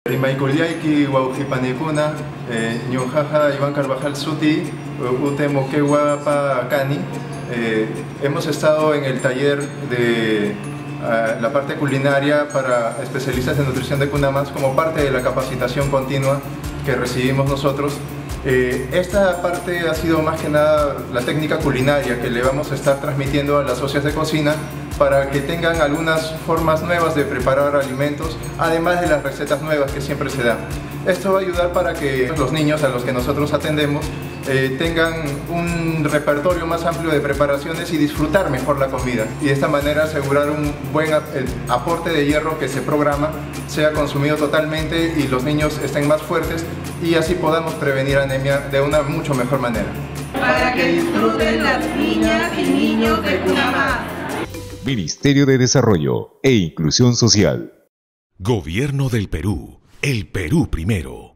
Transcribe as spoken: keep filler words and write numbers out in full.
Rimaykullaiki wawqipanikuna, ñuqaqa Iván Carvajal Suti, ute moquegua cani. Hemos estado en el taller de uh, la parte culinaria para especialistas en nutrición de Cunamas como parte de la capacitación continua que recibimos nosotros. Eh, esta parte ha sido más que nada la técnica culinaria que le vamos a estar transmitiendo a las socias de cocina para que tengan algunas formas nuevas de preparar alimentos, además de las recetas nuevas que siempre se dan. Esto va a ayudar para que los niños a los que nosotros atendemos eh, tengan un repertorio más amplio de preparaciones y disfrutar mejor la comida, y de esta manera asegurar un buen aporte de hierro que se programa sea consumido totalmente y los niños estén más fuertes y así podamos prevenir anemia de una mucho mejor manera. Para que disfruten las niñas y niños de Cunamas. Ministerio de Desarrollo e Inclusión Social. Gobierno del Perú. El Perú primero.